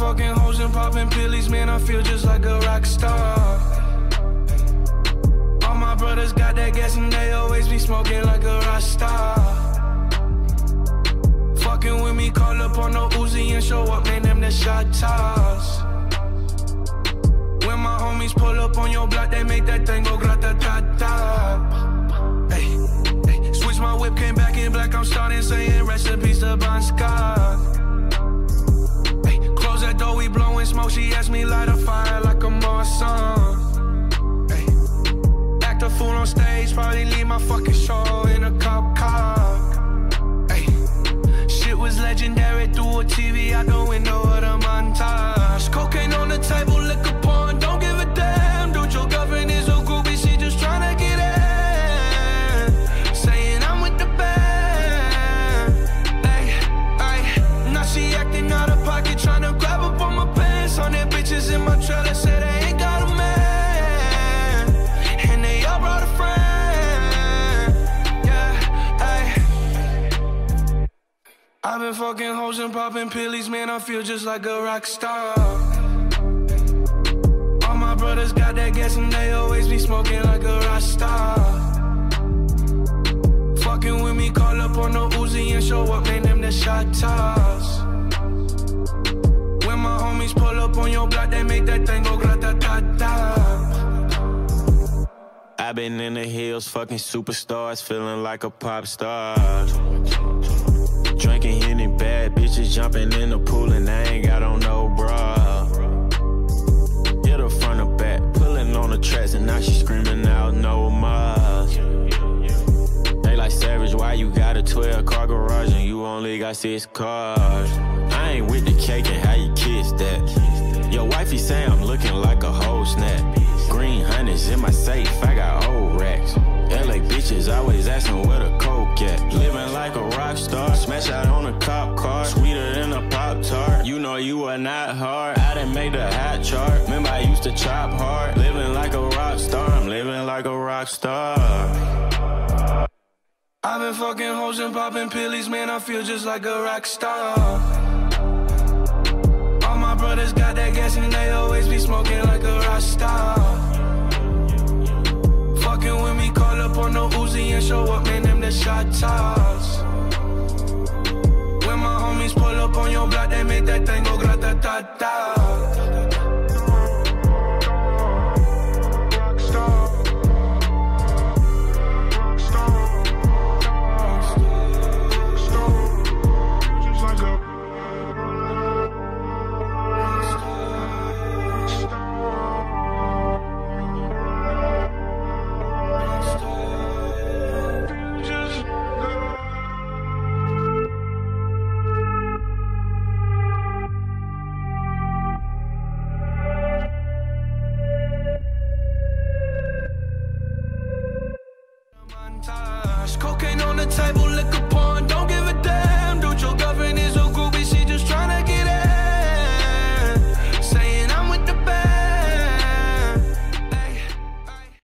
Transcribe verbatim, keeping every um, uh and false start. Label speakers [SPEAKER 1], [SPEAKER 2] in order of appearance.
[SPEAKER 1] fucking hoes and popping pillies, man, I feel just like a rock star. All my brothers got that gas and they always be smoking like a rock star. Fucking with me, call up on the Uzi and show up, man, them the shot toss. When my homies pull up on your block, they make that thing go grata-ta-ta. Hey, hey, switch my whip, came back in black, I'm starting saying recipes to Bon Scott. Hey, close that door, we blowing smoke, she asked me light a fire like a Marsan. Hey, act a fool on stage, probably leave my fucking show in a cop car. Hey, shit was legendary through a T V out the window of the montage. Cocaine on the table, liquor porn, don't give a damn. Dude, your girlfriend is a groupie, she just tryna get in. Saying I'm with the band. Ay, ay, now she acting out of pocket, tryna grab up on my pants. On their bitches in my trailer, say they ain't got a man. And they all brought a friend. Yeah, ay. I've been fucking hoes and popping pillies, man, I feel just like a rock star. All my brothers got that gas and they always be smoking like a rock star. Fucking with me, call up on the Uzi and show up, man, them the shot toss. When my homies pull up on your block, they make that thing go grata-ta-ta.
[SPEAKER 2] I've been in the hills, fucking superstars, feeling like a pop star. Drinking Henny, bad bitches jumping in the pool and I ain't got on no bra. Hit her front or back, pulling on the tracks and now she screaming out no more. They like Savage, why you got a twelve car garage and you only got six cars? I ain't with the cake and how you kiss that. Your wifey say I'm looking like a whole snap. Green hundreds in my safe, I got old racks. L A bitches always asking where the coke at. Living like a rock star, smash out on a cop car. Sweeter than a Pop-Tart, you know you are not hard. I didn't make the hot chart, remember I used to chop hard. Living like a rock star, I'm living like a rock star.
[SPEAKER 1] I've been fucking hoes and popping pillies, man, I feel just like a rock star. All my brothers got that gas and they always be smoking like a rock star. Fucking with me, call up on the Uzi and show up, man, them the shot toss. When my homies pull up on your block, they make that thing go grata-ta-ta. Cocaine on the table, liquor